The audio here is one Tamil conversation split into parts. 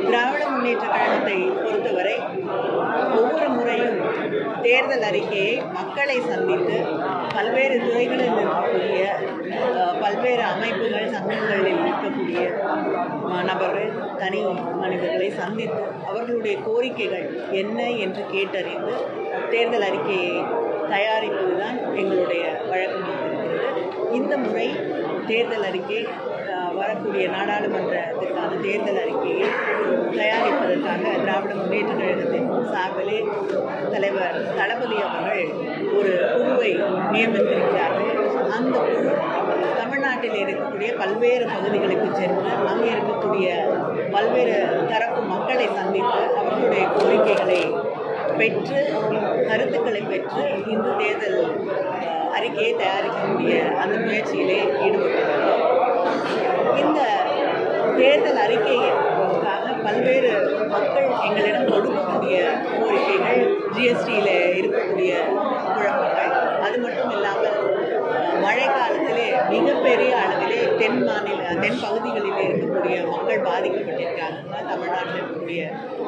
திராவிட முன்னேற்ற கழகத்தை பொறுத்தவரை ஒவ்வொரு முறையும் தேர்தல் அறிக்கையை மக்களை சந்தித்து பல்வேறு துறைகளில் இருக்கக்கூடிய பல்வேறு அமைப்புகள் சங்கங்களில் இருக்கக்கூடிய நபர்கள் தனி மனிதர்களை சந்தித்து அவர்களுடைய கோரிக்கைகள் என்ன என்று கேட்டறிந்து தேர்தல் அறிக்கையை தயாரிப்பதுதான் எங்களுடைய வழக்கமாக இருக்கிறது. இந்த முறை தேர்தல் அறிக்கை வரக்கூடிய நாடாளுமன்றத்திற்கான தேர்தல் அறிக்கையை தயாரிப்பதற்காக திராவிட முன்னேற்ற கழகத்தின் சார்பிலே தலைவர் தளபதி அவர்கள் ஒரு குழுவை நியமித்திருக்கிறார்கள். அந்த குழு தமிழ்நாட்டில் இருக்கக்கூடிய பல்வேறு பகுதிகளுக்கு சென்று அங்கே இருக்கக்கூடிய பல்வேறு தரப்பு மக்களை சந்தித்து அவர்களுடைய கோரிக்கைகளை பெற்று கருத்துக்களை பெற்று இந்த தேர்தல் அறிக்கையை தயாரிக்கக்கூடிய அந்த முயற்சியிலே ஈடுபட்டுள்ளோம். இந்த தேர்தல் அறிக்கைக்காக பல்வேறு மக்கள் எங்களிடம் கொடுக்கக்கூடிய கோரிக்கைகள், ஜிஎஸ்டியில் இருக்கக்கூடிய குழப்பங்கள், அது மட்டும் இல்லாமல் மழை காலத்திலே மிகப்பெரிய அளவிலே தென் பகுதிகளில் இருக்கக்கூடிய மக்கள் பாதிக்கப்பட்டிருக்காங்க. தமிழ்நாட்டில் இருக்கக்கூடிய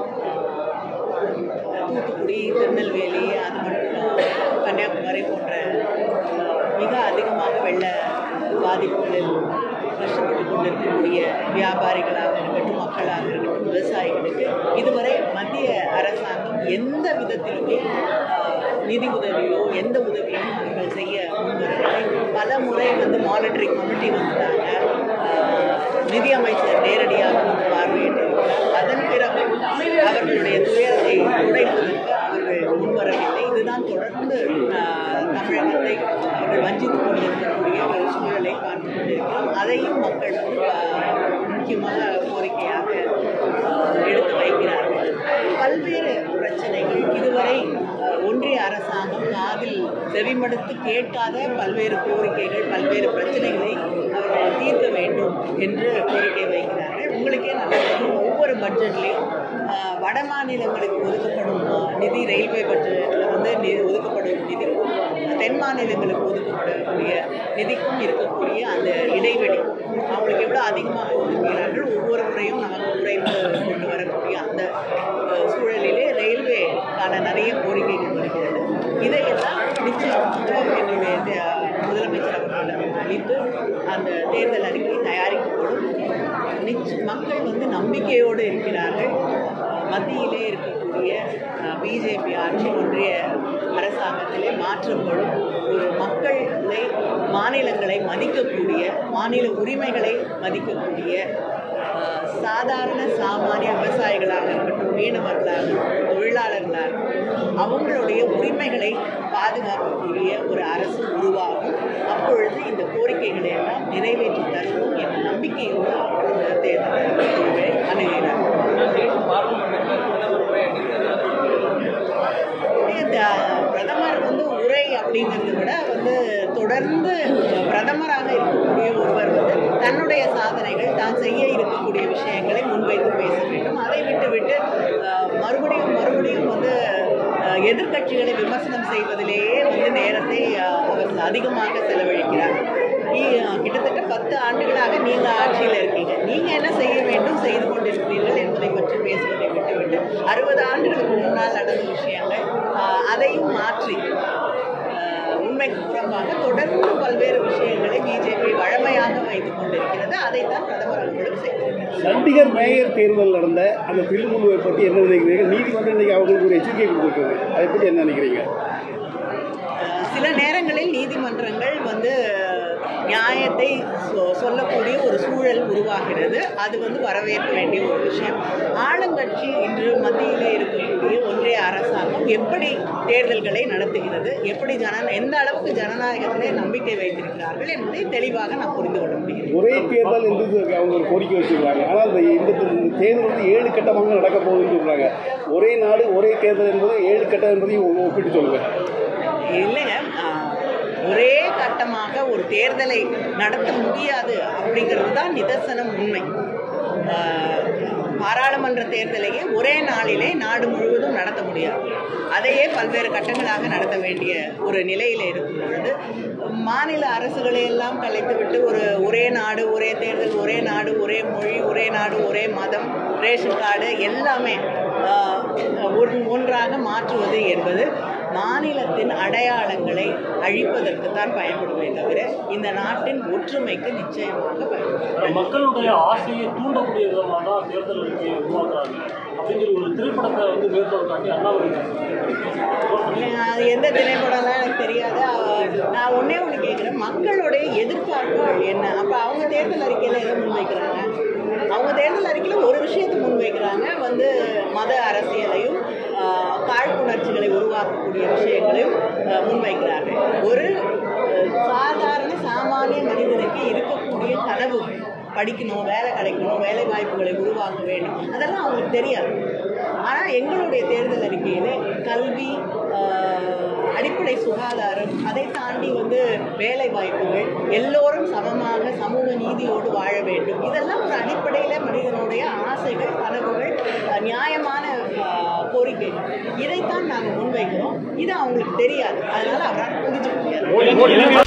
தூத்துக்குடி, திருநெல்வேலி, அது மட்டும் கன்னியாகுமரி போன்ற மிக அதிகமாக வெள்ள பாதிப்புகளில் கஷ்டப்பட்டு கொண்டிருக்கக்கூடிய வியாபாரிகளாக இருக்கட்டும், மக்களாக இருக்கட்டும், விவசாயிகளுக்கு இதுவரை மத்திய அரசாங்கம் எந்த விதத்திலுமே நிதி உதவியோ எந்த உதவியும் அவர்கள் செய்ய முன்வரவில்லை. பல முறை மானிட்டரிங் கமிட்டி வந்தாங்க, நிதி அமைச்சர் நேரடியாக பார்வையிட்டிருக்கிறார். அதன் பிறகு அவர்களுடைய துயரத்தை உடைப்பதற்கு அவர்கள் முன்வரவில்லை. இதுதான் தொடர்ந்து தமிழகத்தை அவர்கள் வஞ்சித்துக் கொண்டிருக்கக்கூடிய ஒரு சூழலை பார்த்து கொண்டிருக்கிறோம். அதையும் மக்கள் முக்கியமாக கோரிக்கையாக எடுத்து வைக்கிறார்கள். பல்வேறு பிரச்சனைகள் இதுவரை ஒன்றிய அரசாங்கம் காதில் செவிமடுத்து கேட்காத பல்வேறு கோரிக்கைகள், பல்வேறு பிரச்சனைகளை அவர்கள் தீர்க்க வேண்டும் என்று கோரிக்கை வைக்கிறார்கள். உங்களுக்கே நல்லா தெரியும், ஒவ்வொரு பட்ஜெட்லேயும் வட மாநிலங்களுக்கு ஒதுக்கப்படும் நிதி, ரயில்வே பட்ஜெட்டில் ஒதுக்கப்படும் நிதிக்கும் தென் மாநிலங்களுக்கு ஒதுக்கப்படக்கூடிய நிதிக்கும் இருக்கக்கூடிய அந்த இடைவெளி அவங்களுக்கு எவ்வளோ அதிகமாக ஒதுக்கிறார்கள். ஒவ்வொரு முறையும் நமக்கு குறைந்து கொண்டு வரக்கூடிய அந்த சூழலிலே ரயில்வேக்கான நிறைய கோரிக்கைகள் வருகிறது. இதையெல்லாம் நிச்சயம் என்னுடைய முதலமைச்சர் அவர்கள் அளித்து அந்த தேர்தல் அறிக்கை தயாரிக்கப்படும். மக்கள் நம்பிக்கையோடு இருக்கிறார்கள். மத்தியிலே இருக்கக்கூடிய பிஜேபி ஆட்சி, ஒன்றிய அரசாங்கத்திலே மாற்றப்படும் ஒரு மக்களை, மாநிலங்களை மதிக்கக்கூடிய, மாநில உரிமைகளை மதிக்கக்கூடிய, சாதாரண சாமானிய விவசாயிகளாக இருக்கட்டும், மீனவர்களாக இருக்கட்டும், தொழிலாளர்களாக இருக்கட்டும், அவங்களுடைய உரிமைகளை பாதுகாக்கக்கூடிய ஒரு அரசு உருவாகும். அப்பொழுது இந்த கோரிக்கைகளை எல்லாம் நிறைவேற்றி தருவோம் என்ற நம்பிக்கையோடு இந்த தேர்தலை அணுகிறார். பிரதமர் உரை அப்படிங்கிறத விட தொடர்ந்து பிரதமராக இருக்கக்கூடிய ஒருவர் தன்னுடைய சாதனைகள், தான் செய்ய இருக்கக்கூடிய விஷயங்களை முன்வைத்து பேச வேண்டும். அதை விட்டுவிட்டு மறுபடியும் எதிர்கட்சிகளை விமர்சனம் செய்வதிலேயே நேரத்தை அவர் அதிகமாக செலவழிக்கிறார். கிட்டத்தட்ட 10 ஆண்டுகளாக நீங்கள் ஆட்சியில் இருக்கீங்க, நீங்கள் என்ன செய்ய வேண்டும், செய்து கொண்டிருக்கிறீர்கள் என்பதை பற்றி பேசுவதை விட்டுவிட்டு 60 ஆண்டுகளுக்கு முன்னால் நடந்த விஷயங்கள் அதையும் மாற்றி உண்மைக்கு புறம்பாக தொடர்ந்து பல்வேறு விஷயங்களை பிஜேபி வழமையாக வைத்துக் கொண்டிருக்கிறது. அதைத்தான் பிரதமர் அவர்களும் செய்திருக்கிறார். சண்டிகர் மேயர் தேர்தல் நடந்த அந்த பில்முழுவை பற்றி என்ன நினைக்கிறீர்கள்? நீதிமன்றம் இன்னைக்கு அவங்களுக்கு ஒரு எச்சரிக்கை கொடுத்துருக்குது, அதை பற்றி என்ன நினைக்கிறீங்க? சில நேரங்களில் நீதிமன்றங்கள் நியாயத்தை சொல்லக்கூடிய ஒரு சூழல் உருவாகிறது. அது வரவேற்க வேண்டிய ஒரு விஷயம். ஆளுங்கட்சி இன்று மத்தியிலே இருக்கக்கூடிய ஒன்றிய அரசாங்கம் எப்படி தேர்தல்களை நடத்துகிறது, எப்படி எந்த அளவுக்கு ஜனநாயகத்திலே நம்பிக்கை வைத்திருக்கிறார்கள் என்பதை தெளிவாக நாம் புரிந்து கொள்ள முடியும். ஒரே தேர்தல் என்று அவங்க கோரிக்கை வச்சிருக்காங்க. ஆனால் இந்த தேர்தல் 7 கட்டமாக நடக்க போகுதுன்னு சொல்றாங்க. ஒரே நாடு ஒரே தேர்தல் என்பது 7 கட்டம் என்பதையும் ஒப்பிட்டு சொல்லுங்க. இல்லைங்க, ஒரே கட்டமாக ஒரு தேர்தலை நடத்த முடியாது அப்படிங்கிறது தான் நிதர்சனம் உண்மை. பாராளுமன்ற தேர்தலையே ஒரே நாளிலே நாடு முழுவதும் நடத்த முடியாது. அதையே பல்வேறு கட்டங்களாக நடத்த வேண்டிய ஒரு நிலையில் இருக்கும் பொழுது மாநில அரசுகளை எல்லாம் கலைத்துவிட்டு ஒரே நாடு ஒரே தேர்தல், ஒரே நாடு ஒரே மொழி, ஒரே நாடு ஒரே மதம், ரேஷன் கார்டு எல்லாமே ஒன்றாக மாற்றுவது என்பது மாநிலத்தின் அடையாளங்களை அழிப்பதற்குத்தான் பயன்படுமே தவிர இந்த நாட்டின் ஒற்றுமைக்கு நிச்சயமாக பயன்படும். மக்களுடைய ஆசையை தூண்டக்கூடிய விதமாக தான் தேர்தல் அறிக்கையை உருவாக்குறாங்க அப்படிங்கிற ஒரு திரைப்படத்தை மேற்கோள் காட்டி அண்ணாமலை அது எந்த திரைப்படம்லாம் எனக்கு தெரியாது. நான் ஒன்னே ஒன்று கேட்குறேன், மக்களுடைய எதிர்பார்ப்புகள் என்ன? அப்போ அவங்க தேர்தல் அறிக்கையில் எதை முன்வைக்கிறாங்க? அவங்க தேர்தல் அறிக்கையில் ஒரு விஷயத்தை முன்வைக்கிறாங்க, மத அரசியலையும் காழ்ப்புணர்ச்சிகளை உருவாக்கக்கூடிய விஷயங்களையும் முன்வைக்கிறார்கள். ஒரு சாதாரண சாமானிய மனிதனுக்கு இருக்கக்கூடிய கனவு, படிக்கணும், வேலை கிடைக்கணும், வேலை வாய்ப்புகளை உருவாக்க வேண்டும், அதெல்லாம் அவங்களுக்கு தெரியாது. ஆனால் எங்களுடைய தேர்தல் அறிக்கையிலே கல்வி, அடிப்படை சுகாதாரம், அதை தாண்டி வேலை வாய்ப்புகள், எல்லோரும் சமமாக சமூக நீதியோடு வாழ வேண்டும், இதெல்லாம் ஒரு அடிப்படையில் மனிதனுடைய ஆசைகள், கனவுகள், நியாயமான கோரிக்கைகள். இதைத்தான் நாங்கள் முன்வைக்கிறோம். இது அவங்களுக்கு தெரியாது, அதனால அவரால் புரிஞ்சுக்க முடியாது.